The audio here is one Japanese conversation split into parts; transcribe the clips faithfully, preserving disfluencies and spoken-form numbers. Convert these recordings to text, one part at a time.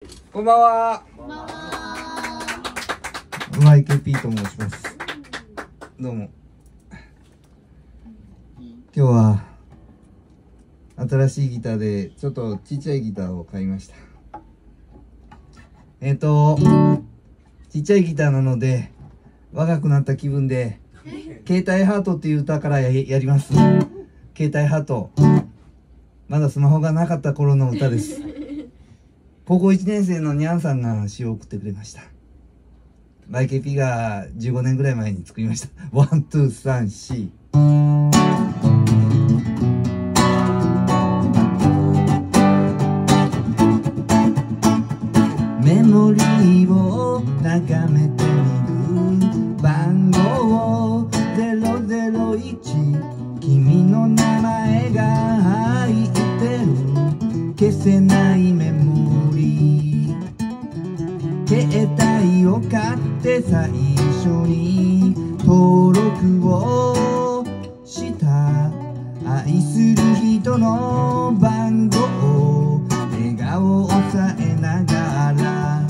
こんばんは。 こんばんは。 ワイケーピー と申します。どうも。今日は新しいギターでちょっとちっちゃいギターを買いました。えっとちっちゃいギターなので若くなった気分で「携帯ハート」っていう歌から や, やります。携帯ハート、まだスマホがなかった頃の歌です。高校いちねん生のニャンさんが詩を送ってくれました。ワイケーピー がじゅうごねんぐらい前に作りました。ワン、ツー、サン、シー。メモリーを眺めてみる。番号ゼロゼロいち、君の名前が入ってる。消せないメモリー。携帯を買って最初に登録をした愛する人の番号、笑顔をさえながら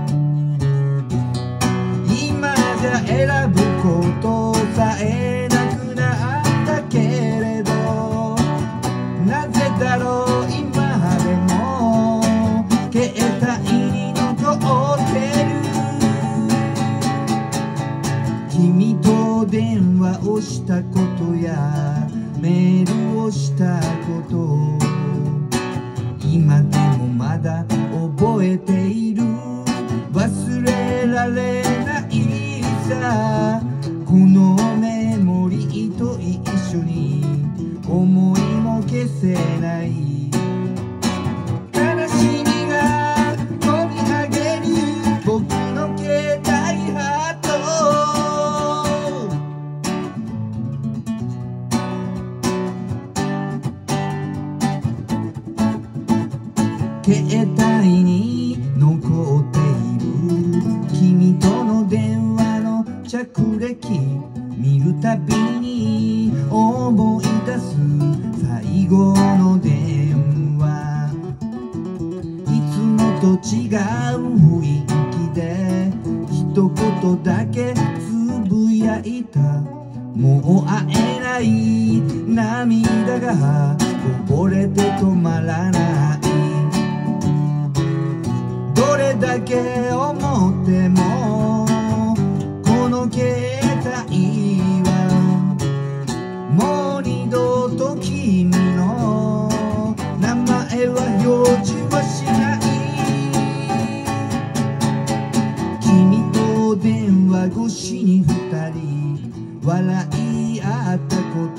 今じゃ選ぶことさえなくなったけれど、なぜだろう今でも携帯に残ってる。君と電話をしたことやメールをしたこと、今でもまだ覚えている。忘れられないさ、このメモリーと一緒に思いも消せない。悲しみがこみ上げる僕の携帯ハート。携帯に残っている君との電話の着歴、見るたびに思い出す最後の電話。いつもと違う雰囲気で一言だけつぶやいた。もう会えない涙がこぼれて止まらない。どれだけ思ってもこの携帯はもう二度と君の名前は表示はしない。君と電話越しに二人笑い合ったこと、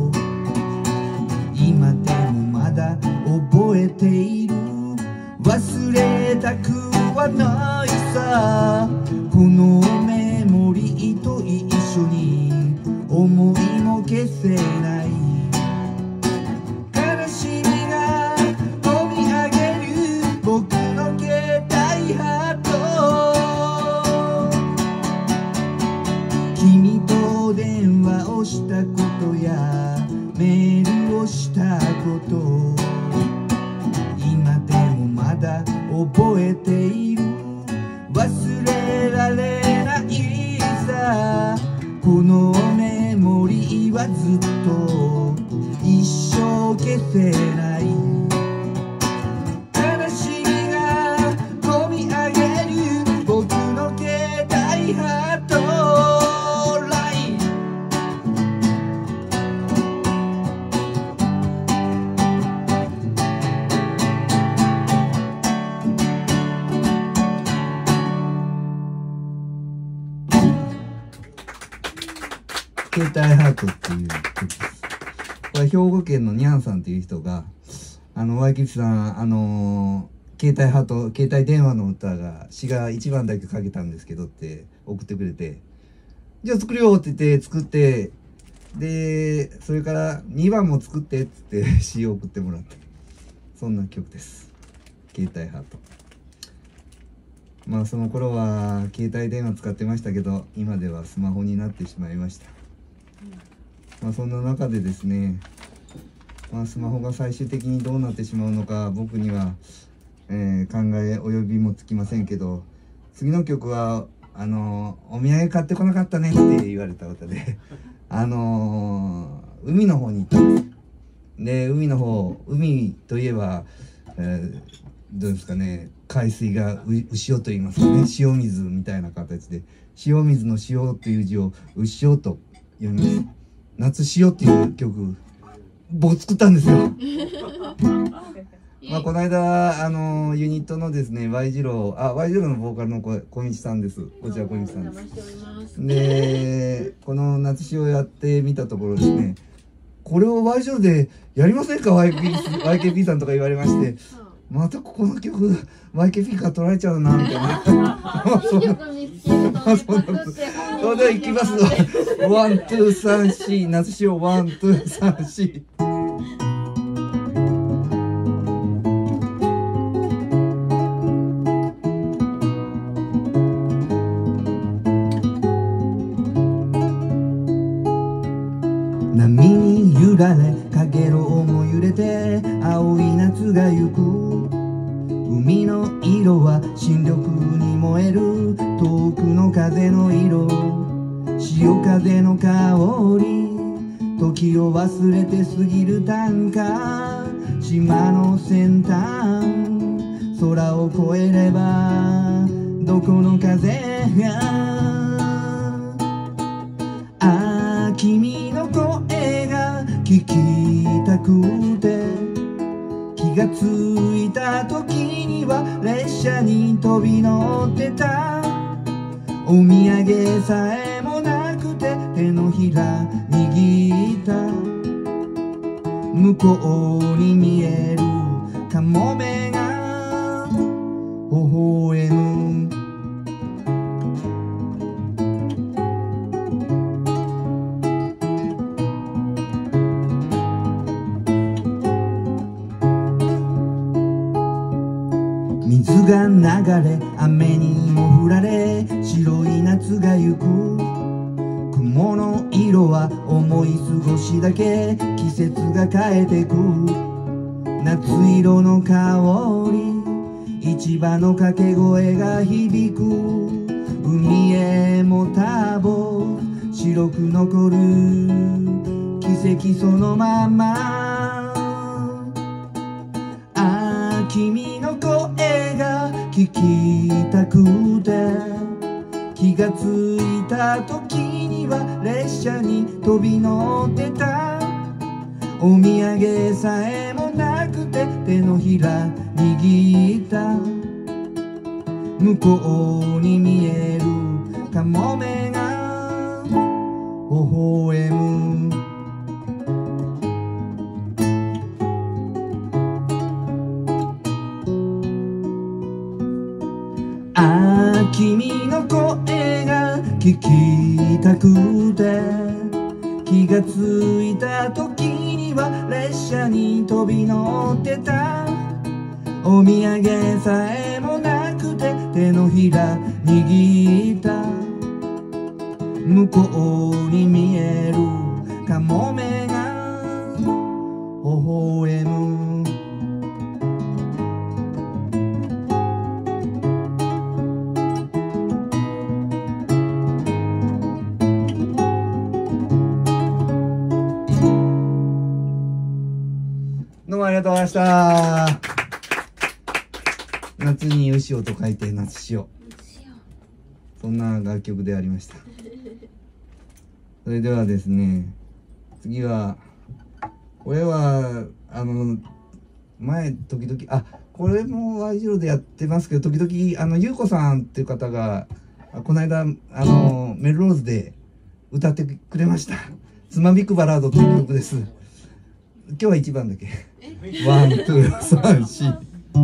今でもまだ覚えている。忘れたくはないさ、このメモリーと一緒に思いも消せない。悲しみがこみ上げる僕の携帯ハート。君と電話をしたことやメールをしたこと、今でもまだ覚えている。忘れられないさ、このメモリーはずっと一生消せない。悲しみがこみ上げる僕の携帯ハート。携帯ハートっていう曲です。これ兵庫県のニャンさんっていう人が、あの、ワイキキさん、あのー、携帯ハート、携帯電話の歌が、詩がいちばんだけ書けたんですけどって送ってくれて、じゃあ作るよって言って作って、で、それからにばんも作ってって言って詩を送ってもらった。そんな曲です。携帯ハート。まあその頃は携帯電話使ってましたけど、今ではスマホになってしまいました。まあそんな中でですね、まあスマホが最終的にどうなってしまうのか僕には、ええー、考え及びもつきませんけど、次の曲はあのー、お土産買ってこなかったねって言われた歌であのー、海の方に行ったんです。で海の方、海といえば、えー、どうですかね、海水がう潮と言いますかね、塩水みたいな形で、塩水の塩っていう字をうしおと読みます。夏塩っていう曲僕作ったんですよまあこの間あのユニットのですね Y 字路あ Y 字路のボーカルの小道さんです。こちら小道さんです。でこの夏塩をやってみたところですね、これを Y 字路でやりませんか ワイケー ワイケーピー さんとか言われまして、またここの曲 ワイケーピー から取られちゃうなみたいなそれではいきますワン、ツー、サン、シー、夏塩ワン、ツー、サン、シー。波に揺られかげろうも揺れて青い夏が行く、海の色は新緑に燃える遠くの風の色、潮風の香り、時を忘れて過ぎる短歌、島の先端空を越えればどこの風が、ああ君の声が聞きたくて、気がついた時には列車に飛び乗ってた、お土産さえもなくて手のひら握った、向こうに見えるカモメが微笑む、水が流れ雨にも降られ白い夏が行く、雲の色は思い過ごしだけ季節が変えてく、夏色の香り市場の掛け声が響く、海へも多忙白く残る奇跡そのまま、ああ君の声が聞きたくて、気がついた時には列車に飛び乗ってた、お土産さえもなくて手のひら握った、向こうに見えるカモメが微笑む、ああ君の声が聞きたくて、気がついた時には列車に飛び乗ってた、お土産さえもなくて手のひら握った、向こうに見えるカモメが微笑む、どうもありがとうございました。夏にうしおと書いて夏塩、そんな楽曲でありました。それではですね、次はこれはあの前時々あこれも Y 字路でやってますけど、時々あのゆうこさんっていう方がこの間あのメルローズで歌ってくれました「つまびくバラード」っていう曲です。今日はいちばんだけワン、ツー、サン、シー。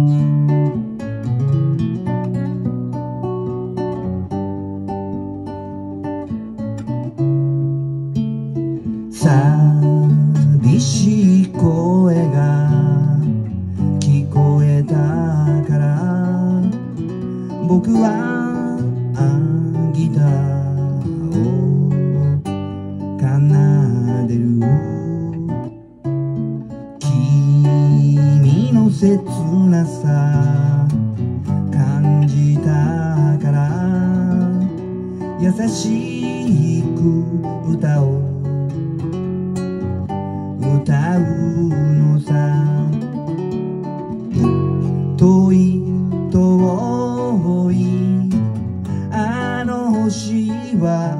寂しい声が聞こえたから僕はギターを奏でる、君の切なさ優しく歌を歌うのさ。遠い遠いあの星は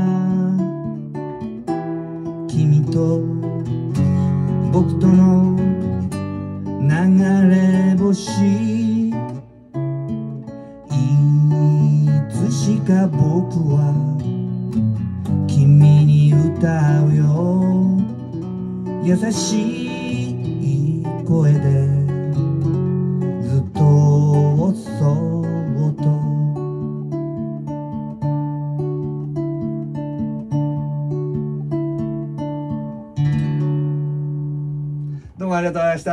君と僕との流れ星。いつしか僕は君に歌うよ。優しい声でずっとそっと。どうもありがとうございました。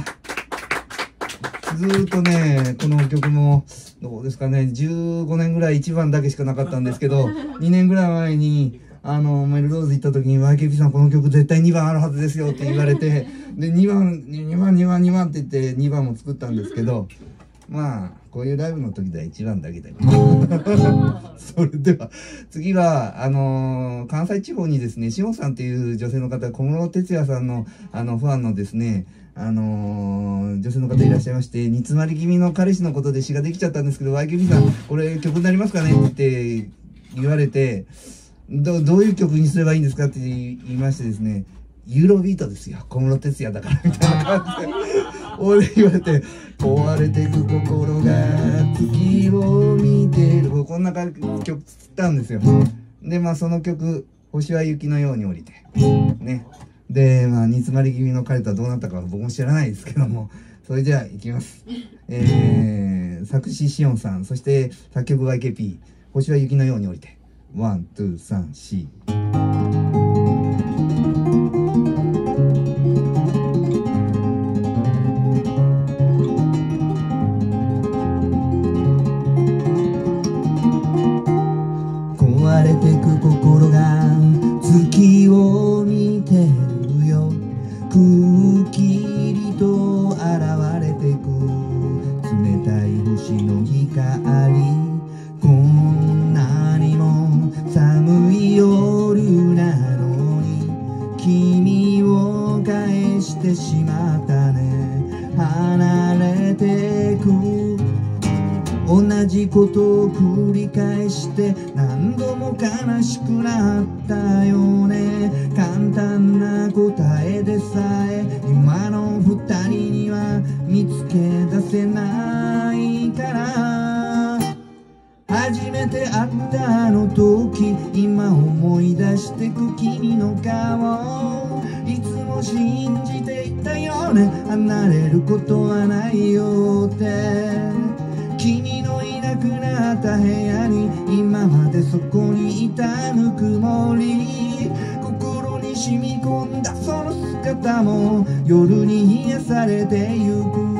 ずーっとね、この曲もどうですかね、じゅうごねんぐらいいちばんだけしかなかったんですけど、にねんぐらい前にあのメルローズ行った時に ワイケーピー さんこの曲絶対にばんあるはずですよって言われて、でにばんにばんにばんにばんって言ってにばんも作ったんですけど、まあこういうライブの時ではいちばんだけでそれでは次はあのー、関西地方にですね、しおんさんっていう女性の方、小室哲哉さんのあのファンのですね、あのー、女性の方いらっしゃいまして、煮詰まり気味の彼氏のことで詩ができちゃったんですけど、ワイケーピー さんこれ曲になりますかねって言われて、ど, どういう曲にすればいいんですかって言いましてですね、ユーロビートですよ、小室哲哉だからみたいな感じで俺言われて、壊れてく心が月を見てる、こんな曲作ったんですよ。でまあその曲「星は雪のように降りて」ね。でまあ煮詰まり気味の彼とはどうなったか僕も知らないですけども、それじゃあいきます。えー、作詞しおんさん、そして作曲 ワイケーピー「星は雪のように降りて」ワン、ツー、サン、シー。壊れてく心が月を見てるよ。くっきりと現れてく冷たい星の光。こんなにも寒い夜なのに君を返してしまったね。離れてく同じことを繰り返して何度も悲しくなったよね。簡単な答えでさえ今の二人には見つけ出せないから。初めて会ったあの時、今思い出してく君の顔。いつも信じていたよね、離れることはないよって。君のいなくなった部屋に今までそこにいたぬくもり、心に染み込んだその姿も夜に癒されてゆく。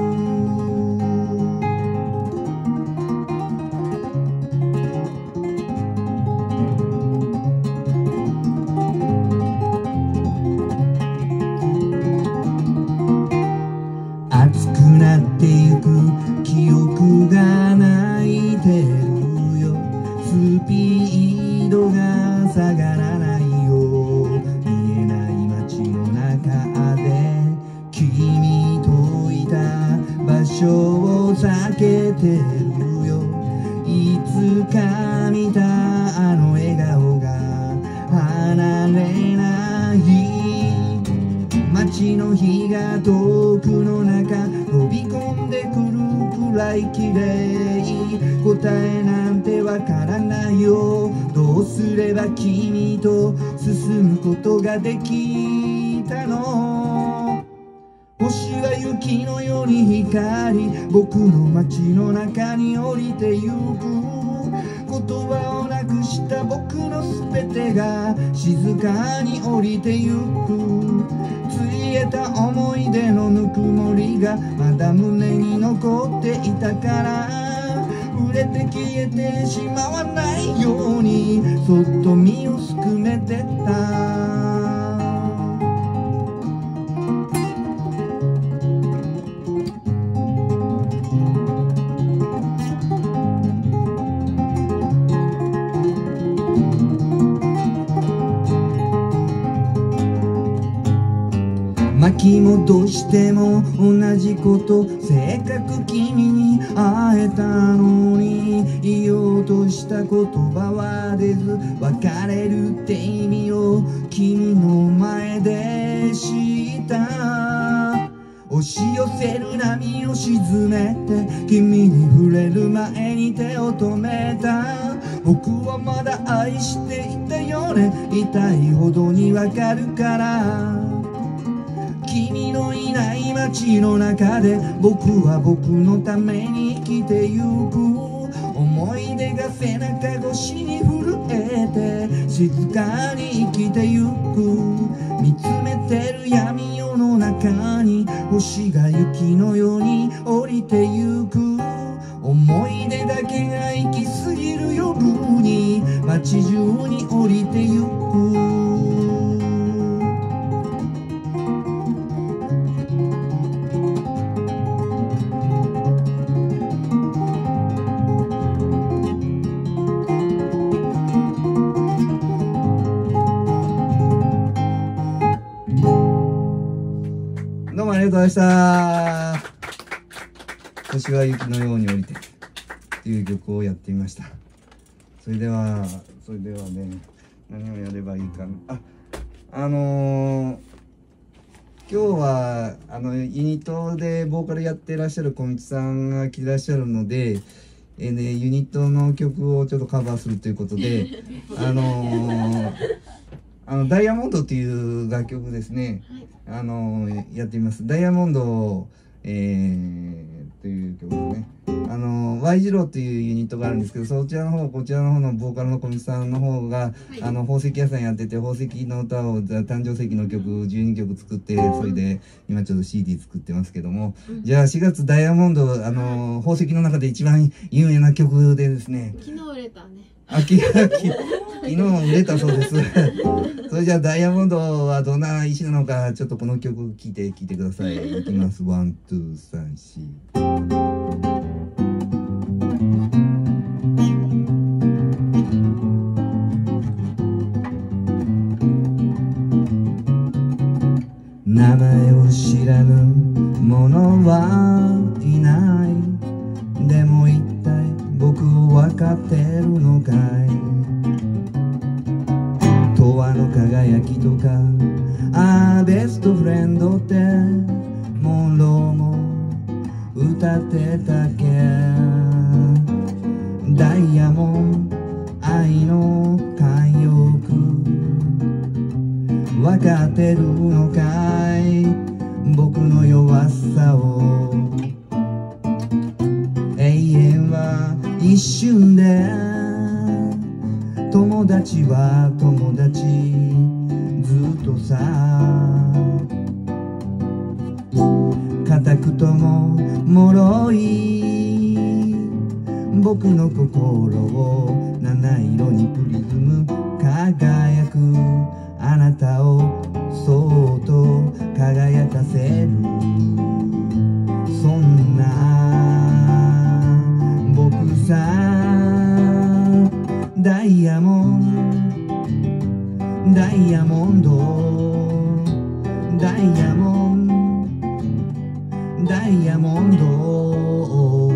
熱くなってゆく記憶が泣いてるよ。スピードが下がらないよ。見えない街の中で君といた場所を避けてるよ。いつか見たあの笑顔が離れない。街の日が遠くの中飛び込んでくるくらい綺麗。答えなんてわからないよ。どうすれば君と進むことができたの。星は雪のように光り僕の街の中に降りてゆく。言葉をなくした僕の全てが静かに降りてゆく。ついえた思い出のぬくもりがまだ胸に残っていたから、触れて消えてしまわないようにそっと身をすくめてた。 巻き戻しても同じこと、せっかく君に会えたのに、言おうとした言葉は出ず、別れるって意味を君の前で知った。押し寄せる波を沈めて、君に触れる前に手を止めた。僕はまだ愛していたよね、痛いほどにわかるから。君のいない街の中で、僕は僕のために生きてゆく。思い出が背中越しに震えて、静かに生きてゆく。見つめてる闇夜の中に、星が雪のように降りてゆく。思い出だけが行き過ぎる夜に、街中に降りてゆく。どうもありがとうございました。星は雪のように降りてっていう曲をやってみました。それではそれではね、何をやればいいかな。ああのー、今日はあのユニットでボーカルやってらっしゃる小道さんが来てらっしゃるので、えーね、ユニットの曲をちょっとカバーするということであのー、あのダイヤモンドっていう楽曲ですね、あのー、やってみます。ダイヤモンドをえーという曲ですね。あの ワイ ジローっていうユニットがあるんですけど、そちらの方、こちらの方のボーカルの小道さんの方が、はい、あの宝石屋さんやってて、宝石の歌を誕生石の曲じゅうにきょく作って、それで今ちょっと シーディー 作ってますけども、うん、じゃあしがつダイヤモンド、あの宝石の中で一番有名な曲でですね、 昨日売れたね。 あき昨日も売れたそうです。それじゃあダイヤモンドはどんな石なのか、ちょっとこの曲聴いて聴いてください。いきます。ワン、ツー、サン、シー。名前を知らぬ者はいない。でも一体僕を分かってるのかい。永遠の輝きとか、ああベストフレンドってモンローも歌ってたっけ。ダイヤモンド愛の慣用句分かってるのかい、僕の弱さを。永遠は一瞬で、友達は友達ずっとさ。固くとも脆い僕の心を七色にプリズム輝くあなたをそっと輝かせる。そんな僕さ、ダイヤモンドダイヤモンドダイヤモンドダイヤモンド。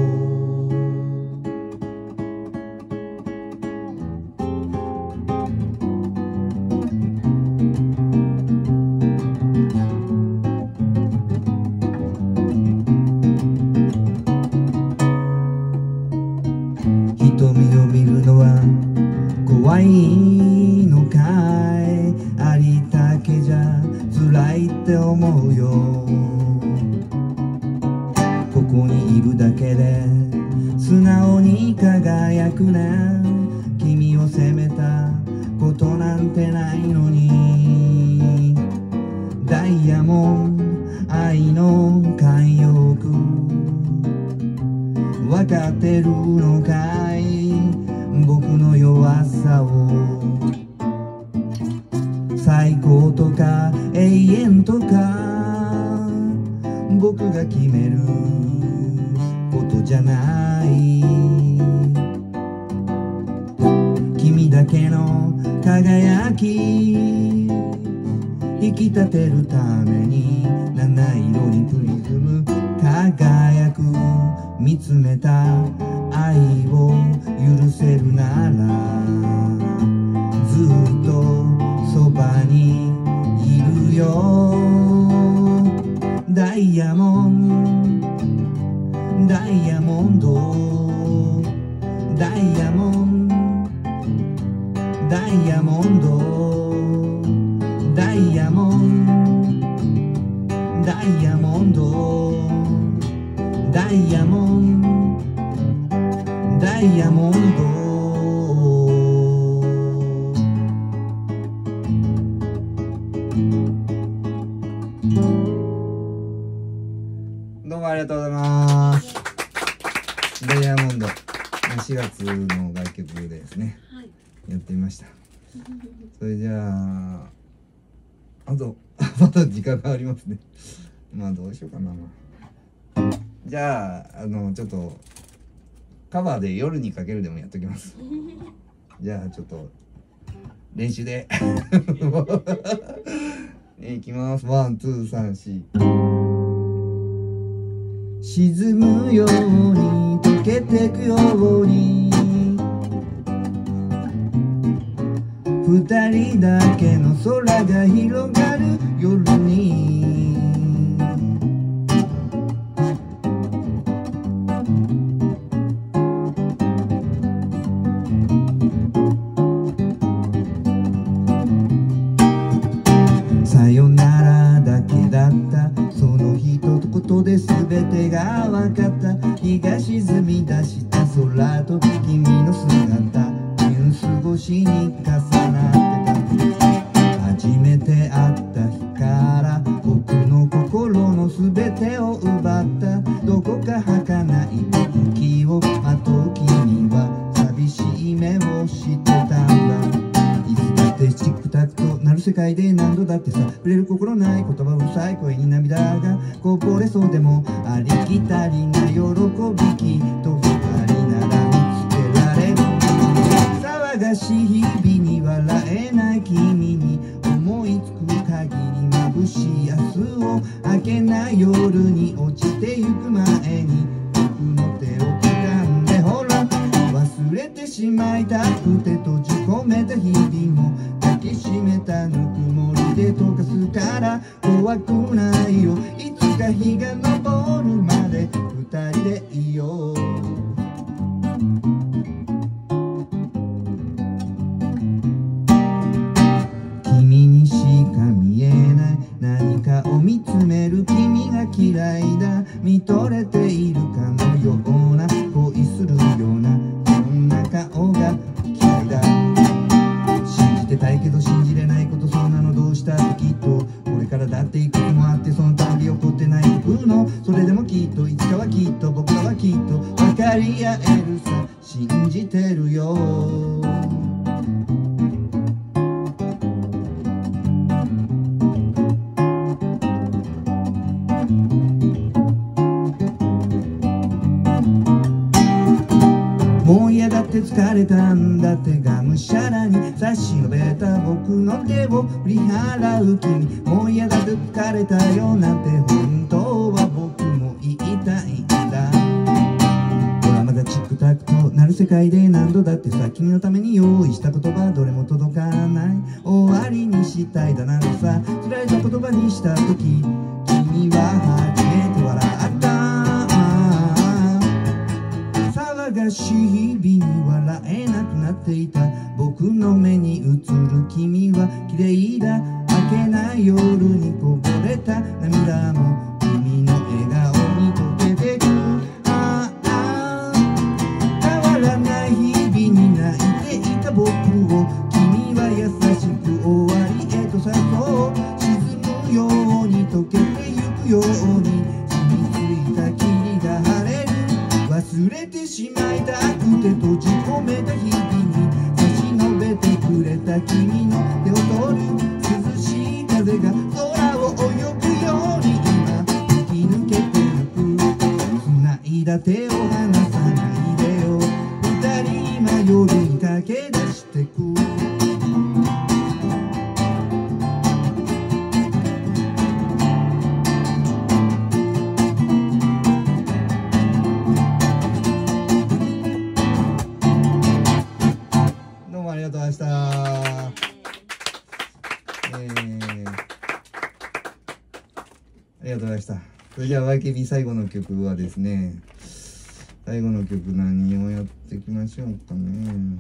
瞳を見るのは怖いのかい、ありったけじゃ辛いって思うよ。ここにいるだけで素直に輝くね。君を責めたことなんてないのに。ダイヤモンド愛の慣用句分かってるのかい、僕の弱さを。最高とか永遠とか僕が決めることじゃない。君だけの輝き引き立てるために七色にプリズム輝く見つめた愛を許せるならずっとそばにいるよ。ダイヤモンドダイヤモンドダイヤモンドダイヤモンドダイヤモンドダイヤモンドダイヤモンドダイヤモンド。どうもありがとうございます。ダイヤモンドしがつの楽曲でですね、はい、やってみました。それじゃああとまだ時間がありますね。まあどうしようかな。じゃああのちょっとカバーで夜にかけるでもやっときます。じゃあちょっと練習でいきます。ワンツーサンシー。沈むように溶けてくように二人だけの空が広がる夜にさよならだけだったその一言で全てが分かった。日が沈み出した空と君の姿ニュース越しに重なってた。初めて会った日から僕の心の全てを奪った。どこか儚い息をまとう君は寂しい目をしてたんだ。いつだってチクタクとなる世界で何度だってさ触れる心ない言葉うるさい声に涙がこぼれそうでもありきたりな喜びきっと二人なら見つけられる。騒がしい日々に笑えない君に思いつく限り眩しい明日を明けない夜に落ちてゆく前に僕の手を掴んでほら忘れてしまいたくて閉じ込めた日々も抱きしめたぬくもりで溶かすから怖くないよ。いつか日が昇るまで二人でいよう。君にしか見えない何かを見つめる君が嫌いだ。見とれているかのような恋するようなそんな顔が嫌いだ。信じてたいけど信じれないことそうなのどうしたってきっとこれからだっていくつもあってそのたび起こってない僕のそれでもきっといつかはきっと僕らはきっと分かり合えるさ信じてるよ。もう嫌だって疲れたんだってがむしゃらに差し伸べた僕の手を振り払う君もう嫌だって疲れたよなんて本当は僕も言いたいんだ。ほらまだチクタクとなる世界で何度だってさ君のために用意した言葉どれも届かない終わりにしたいだなんてさつられた言葉にした時君は初めて笑った騒がしい日々に笑えなくなっていた僕の目に映る君は綺麗だ明けない夜にこぼれた涙も君の笑顔に溶けてくああ変わらない日々に泣いていた僕を君は優しく終わりへと誘う沈むように溶けてゆくように染みついた霧が晴れる忘れてしまいたくて閉じ込めた日々に差し伸べてくれた君の手を取る涼しい風が空を泳ぐように今突き抜けてゆく繋いだ手を離さないでよ二人今夜に駆け出してくました。それじゃあ ワイケービー 最後の曲はですね、最後の曲何をやっていきましょうかね。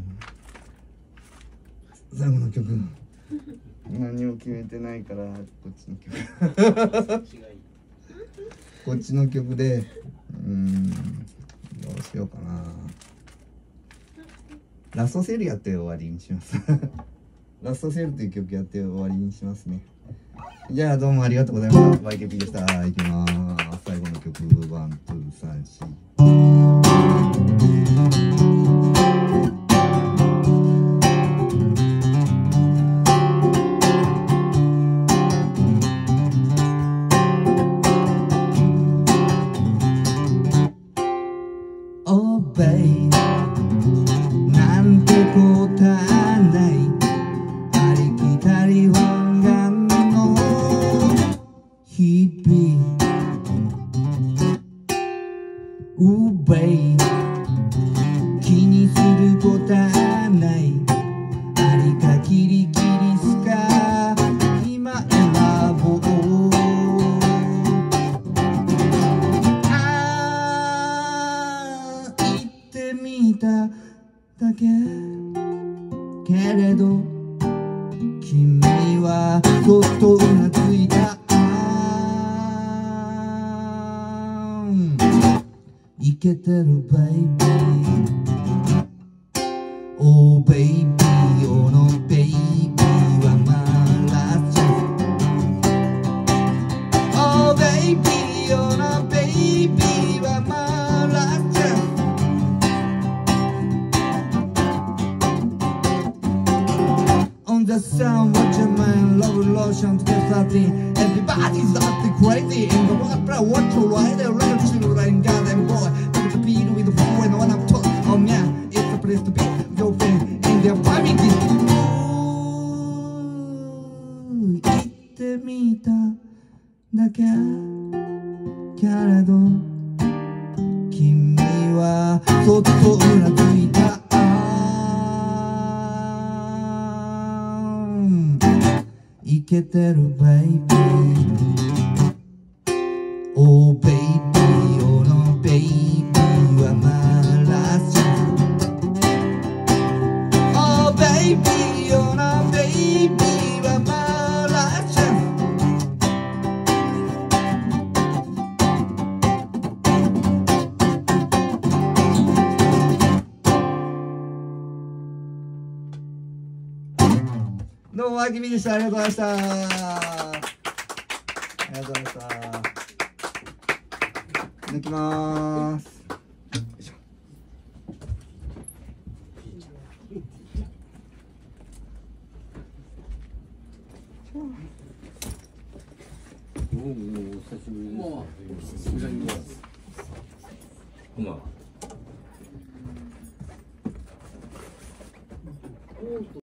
最後の曲何を決めてないから、こっちの曲こっちの曲で、うーん、どうしようかな。ラストセールやって終わりにしますラストセールという曲やって終わりにしますね。じゃあどうもありがとうございました。ワイケーピー でした。いきます。最後の曲、ワン、ツー、サン、シー。オーベイなんて答えないありきたり本願の日々オーベイ気にすることはないありかキリキリすか今選ぼうああ言ってみただけけれど君はそっとうなずいたイケてるベイビー Oh baby おのベイビーはまだちゃん Oh baby おのベイビーはまだちゃんOn the sun, watch your man, love lotion to get starting. Everybody's acting crazy in the world, but what to ride? They're real children, goddamn boy. Look at the beat with the fool and one I'm told. Oh man, it's a place to be. Your friend in their family. 言ってみただけけれど君はそっとうなずいたイケてるベイビー Oh baby おのベイビーはまだちゃん Oh baby おのベイビーはまだちゃんどうも、あきみでした。ありがとうございました。ありがとうございました。抜きまーす。よいしょ。 もう、もう、久しぶりです。もう、久しぶりです。こんばんは。